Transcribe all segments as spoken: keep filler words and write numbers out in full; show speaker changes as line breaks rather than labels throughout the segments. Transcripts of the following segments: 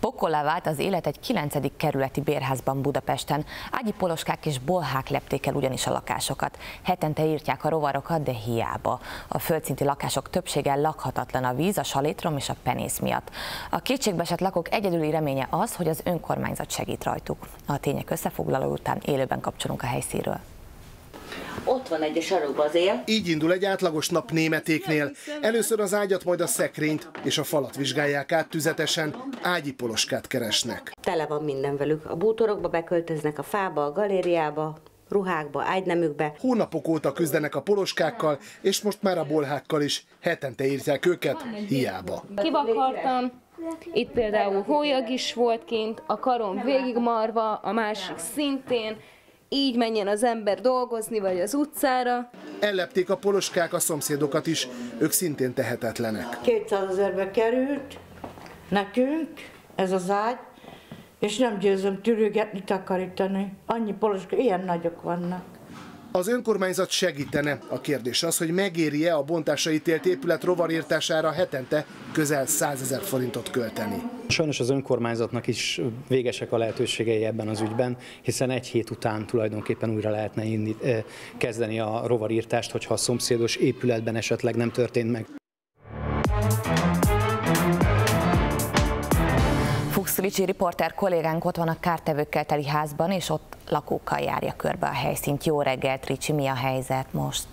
Pokollá vált az élet egy kilencedik kerületi bérházban Budapesten. Ágyi poloskák és bolhák lepték el ugyanis a lakásokat. Hetente írtják a rovarokat, de hiába. A földszinti lakások többsége lakhatatlan a víz, a salétrom és a penész miatt. A kétségbeesett lakók egyedüli reménye az, hogy az önkormányzat segít rajtuk. A tények összefoglaló után élőben kapcsolunk a helyszínről.
Ott van egy sarokba az él.
Így indul egy átlagos nap németéknél. Először az ágyat, majd a szekrényt és a falat vizsgálják át tüzetesen, Ágyi poloskát keresnek.
Tele van minden velük. A bútorokba beköltöznek, a fába, a galériába, ruhákba, ágynemükbe.
Hónapok óta küzdenek a poloskákkal, és most már a bolhákkal is. Hetente írtják őket, hiába.
Kivakartam, itt például hólyag is volt kint, a karom végigmarva, a másik szintén. Így menjen az ember dolgozni, vagy az utcára.
Ellepték a poloskák a szomszédokat is, ők szintén tehetetlenek.
kétszázezerbe került nekünk ez az ágy, és nem győzöm tűrőgetni, takarítani. Annyi poloska, ilyen nagyok vannak.
Az önkormányzat segítene. A kérdés az, hogy megéri-e a bontásra ítélt épület rovarírtására hetente közel százezer forintot költeni.
Sajnos az önkormányzatnak is végesek a lehetőségei ebben az ügyben, hiszen egy hét után tulajdonképpen újra lehetne inni, kezdeni a rovarírtást, hogyha a szomszédos épületben esetleg nem történt meg.
Fuchs Ricsi riporter kollégánk ott van a kártevőkkel teli házban, és ott lakókkal járja körbe a helyszínt. Jó reggelt, Ricsi, mi a helyzet most?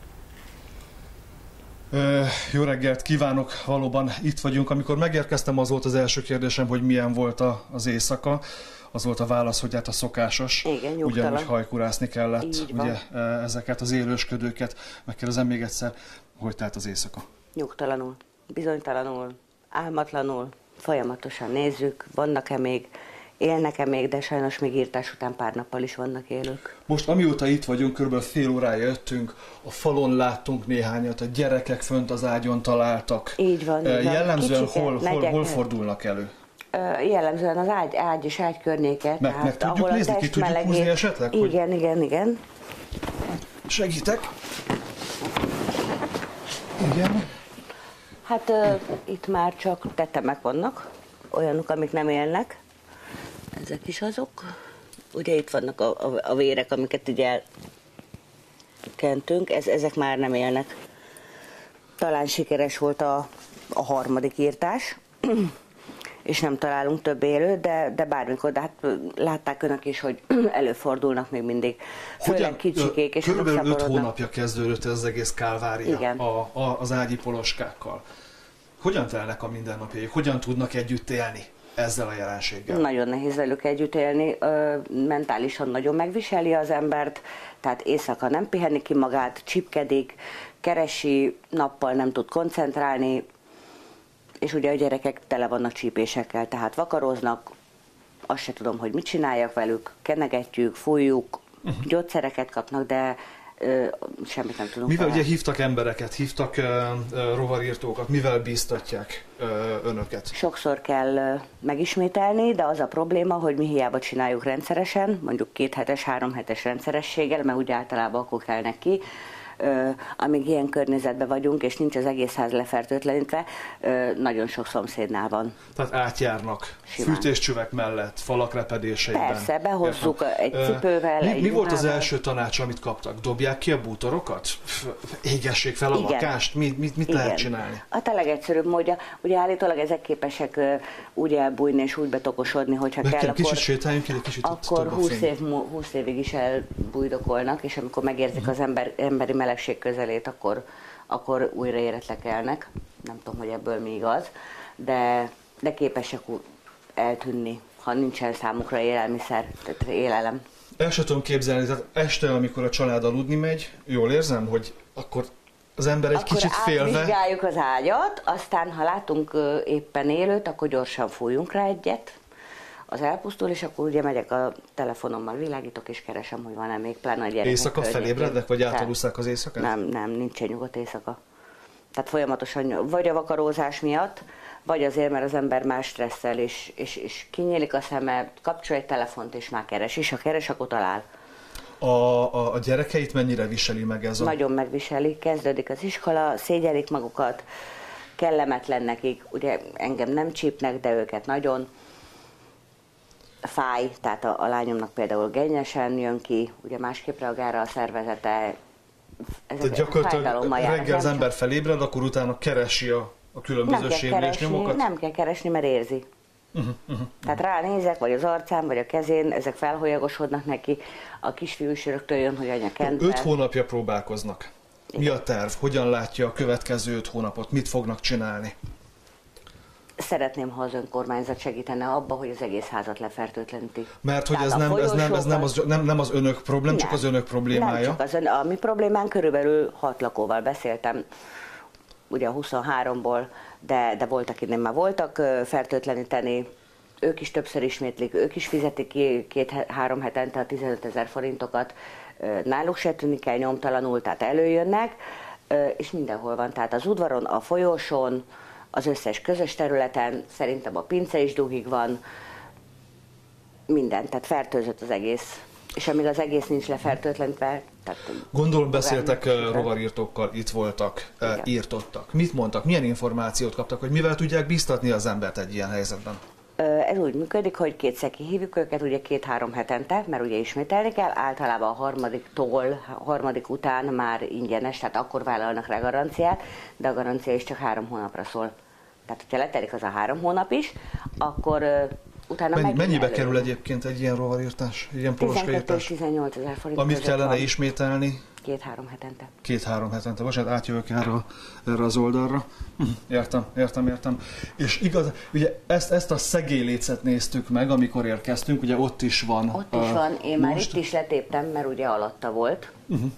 Ö, jó reggelt kívánok, valóban itt vagyunk. Amikor megérkeztem, az volt az első kérdésem, hogy milyen volt a, az éjszaka. Az volt a válasz, hogy hát a szokásos.
Igen,
ugyanúgy hajkurászni kellett ugye,
van.
ezeket az élősködőket. Megkérdezem még egyszer, hogy tehát az éjszaka?
Nyugtalanul, bizonytalanul, álmatlanul, folyamatosan nézzük, vannak-e még, élnek-e még, de sajnos még írtás után pár nappal is vannak élők.
Most amióta itt vagyunk, körülbelül fél órája jöttünk, a falon láttunk néhányat, a gyerekek fönt az ágyon találtak.
Így van. Így van.
Jellemzően
Kicsike,
hol, hol, hol
negyek.
fordulnak elő?
Jellemzően az ágy, ágy és ágy környéke.
Meg,
tehát,
meg tudjuk
ahol
nézni, ki tudjuk húzni esetleg?
Igen, hogy... igen, igen.
Segítek. Igen.
Hát uh, itt már csak tetemek vannak, olyanok, amik nem élnek. Ezek is azok. Ugye itt vannak a, a, a vérek, amiket ugye elkentünk, Ez, ezek már nem élnek. Talán sikeres volt a, a harmadik írtás, és nem találunk több élőt, de, de bármikor, de hát látták önök is, hogy előfordulnak még mindig. Főleg kicsikék, és
körülbelül öt hónapja kezdődött ez az egész kálvária a, a, az ágyi poloskákkal. Hogyan telnek a mindennapjaik? Hogyan tudnak együtt élni ezzel a jelenséggel?
Nagyon nehéz velük együtt élni, mentálisan nagyon megviseli az embert, tehát éjszaka nem pihenni ki magát, csipkedik, keresi, nappal nem tud koncentrálni, és ugye a gyerekek tele vannak csípésekkel, tehát vakaroznak, azt se tudom, hogy mit csináljak velük, kenegetjük, fújjuk, uh-huh. gyógyszereket kapnak, de ö, semmit nem tudunk.
Mivel
fel.
ugye hívtak embereket, hívtak uh, uh, rovarírtókat, mivel bíztatják uh, önöket?
Sokszor kell uh, megismételni, de az a probléma, hogy mi hiába csináljuk rendszeresen, mondjuk két hetes, három hetes rendszerességgel, mert úgy általában akkor kelnek ki, Uh, amíg ilyen környezetben vagyunk, és nincs az egész ház lefertőtlenítve, uh, nagyon sok szomszédnál van.
Tehát átjárnak simán. Fűtéscsüvek mellett, falak repedéseiben.
Persze, behozzuk
Értem.
egy cipővel,
Mi,
egy
mi volt az
ruhával.
első tanács, amit kaptak? Dobják ki a bútorokat? Égessék fel a
Igen.
lakást? Mit, mit, mit lehet csinálni?
A legegyszerűbb módja, ugye állítólag ezek képesek uh, úgy elbújni és úgy betokosodni, hogyha
Nekem
kell,
kicsit
akkor,
sétáljunk ki, egy kicsit
akkor húsz, év, húsz évig is elbújdokolnak, és amikor megérzik uh-huh. az ember, emberi melegség közelét, akkor, akkor újra éretlekelnek. Nem tudom, hogy ebből mi igaz, de, de képesek eltűnni, ha nincsen számukra élelmiszer, tehát élelem.
El sem tudom képzelni, tehát este, amikor a család aludni megy, jól érzem, hogy akkor az ember egy
akkor
kicsit félve...
Akkor átvizsgáljuk az ágyat, aztán ha látunk éppen élőt, akkor gyorsan fújjunk rá egyet, az elpusztul, és akkor ugye megyek a telefonommal, világítok, és keresem, hogy van-e még, pláne a gyerekek.
Éjszaka felébrednek, vagy átalúszák az éjszakát?
Nem, nem, nincsen nyugodt éjszaka. Tehát folyamatosan vagy a vakarózás miatt, vagy azért, mert az ember más stresszel, és, és, és kinyílik a szeme, kapcsol egy telefont, és már keres, és ha keres, akkor talál.
A, a, a gyerekeit mennyire viseli meg ez a...
Nagyon megviseli, kezdődik az iskola, szégyelik magukat, kellemetlen nekik, ugye engem nem csípnek, de őket nagyon. fáj, tehát a, a lányomnak például gennyesen jön ki, ugye másképp reagál a szervezete.
Tehát gyakorlatilag reggel az ember felébred, akkor utána keresi a, a különböző sérülésnyomokat?
Nem kell keresni, mert érzi. Uh-huh, uh-huh. Tehát ránézek, vagy az arcán, vagy a kezén, ezek felholyagosodnak neki. A kisfiú is rögtön jön, hogy anya kedve.
Öt hónapja próbálkoznak. Mi a terv? Hogyan látja a következő öt hónapot? Mit fognak csinálni?
Szeretném, ha az önkormányzat segítene abba, hogy az egész házat lefertőtleníti.
Mert hogy ez nem, ez, nem, ez nem, az, nem, nem az önök problém, nem, csak az önök problémája.
Nem csak az ön, a mi problémán, körülbelül hat lakóval beszéltem, ugye a huszonháromból, de, de voltak, akik már voltak fertőtleníteni, ők is többször ismétlik, ők is fizetik ki két-három hetente a tizenötezer forintokat, náluk se tűnik el nyomtalanul, tehát előjönnek, és mindenhol van, tehát az udvaron, a folyóson, az összes közös területen, szerintem a pince is duhig van, minden, tehát fertőzött az egész. És amíg az egész nincs lefertőtlenítve...
Gondolom beszéltek rovarírtókkal, itt voltak, igen. Írtottak. Mit mondtak, milyen információt kaptak, hogy mivel tudják biztatni az embert egy ilyen helyzetben?
Ez úgy működik, hogy kétszer kihívjuk őket, ugye két-három hetente, mert ugye ismételni kell, általában a harmadiktól, a harmadik után már ingyenes, tehát akkor vállalnak rá garanciát, de a garancia is csak három hónapra szól. Tehát, hogyha letelik az a három hónap is, akkor uh, utána
Mennyi, Mennyibe
elő.
kerül egyébként egy ilyen rovarírtás, egy ilyen poloskaírtás?
tizenkettő-tizennyolc ezer forint.
Amit kellene
van.
ismételni?
Két-három hetente.
Két-három hetente. Bocsánat, átjövök erre, erre az oldalra. Értem, értem, értem. És igaz, ugye ezt, ezt a szegélylécet néztük meg, amikor érkeztünk, ugye ott is van.
Ott is van, én most... már itt is letéptem, mert ugye alatta volt. Uh-huh.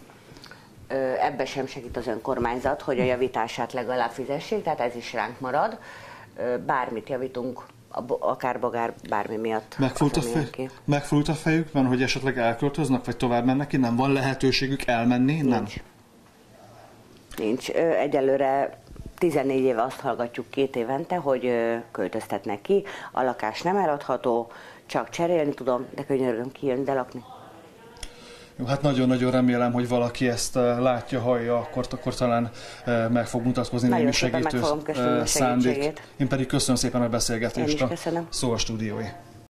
Ebben sem segít az önkormányzat, hogy a javítását legalább fizessék, tehát ez is ránk marad. Bármit javítunk, akár bagár, bármi miatt.
Megfújt a, fej, megfújt a fejükben, hogy esetleg elköltöznek, vagy tovább mennek innen? Van lehetőségük elmenni innen?
Nincs. Nincs. Egyelőre tizennégy éve azt hallgatjuk két évente, hogy költöztetnek ki. A lakás nem eladható, csak cserélni tudom, de könyörgöm, kijön ide lakni.
Jó, hát nagyon-nagyon remélem, hogy valaki ezt látja, hallja, akkor, akkor talán meg fog mutatkozni némi segítő szándék. Én pedig köszönöm szépen a beszélgetést a Szóval Stúdiói.